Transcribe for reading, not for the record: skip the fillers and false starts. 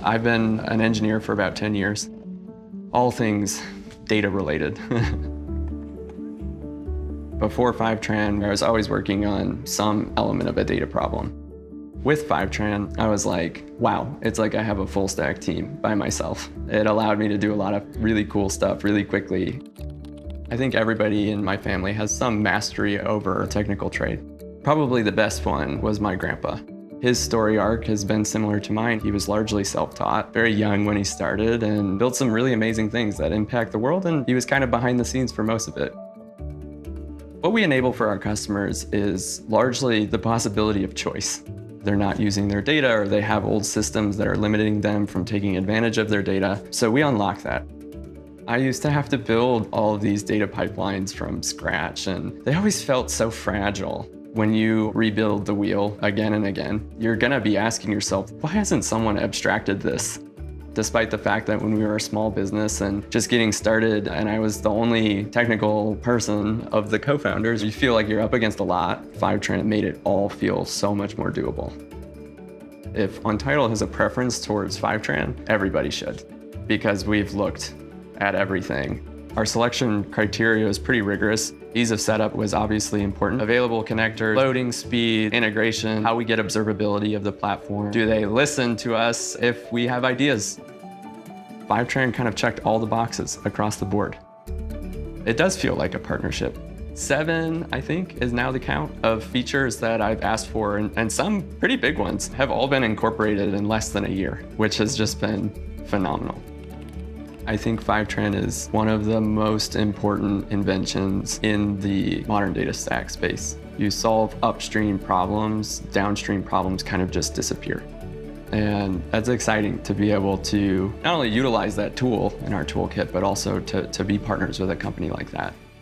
I've been an engineer for about 10 years, all things data related. Before Fivetran, I was always working on some element of a data problem. With Fivetran, I was like, wow, it's like I have a full stack team by myself. It allowed me to do a lot of really cool stuff really quickly. I think everybody in my family has some mastery over a technical trade. Probably the best one was my grandpa. His story arc has been similar to mine. He was largely self-taught, very young when he started, and built some really amazing things that impact the world, and he was kind of behind the scenes for most of it. What we enable for our customers is largely the possibility of choice. They're not using their data, or they have old systems that are limiting them from taking advantage of their data, so we unlock that. I used to have to build all of these data pipelines from scratch, and they always felt so fragile. When you rebuild the wheel again and again, you're gonna be asking yourself, why hasn't someone abstracted this? Despite the fact that when we were a small business and just getting started, and I was the only technical person of the co-founders, you feel like you're up against a lot. Fivetran made it all feel so much more doable. If Untitled has a preference towards Fivetran, everybody should, because we've looked at everything. Our selection criteria is pretty rigorous. Ease of setup was obviously important. Available connectors, loading speed, integration, how we get observability of the platform. Do they listen to us if we have ideas? Fivetran kind of checked all the boxes across the board. It does feel like a partnership. 7, I think, is now the count of features that I've asked for, and some pretty big ones have all been incorporated in less than a year, which has just been phenomenal. I think Fivetran is one of the most important inventions in the modern data stack space. You solve upstream problems, downstream problems kind of just disappear. And that's exciting to be able to not only utilize that tool in our toolkit, but also to be partners with a company like that.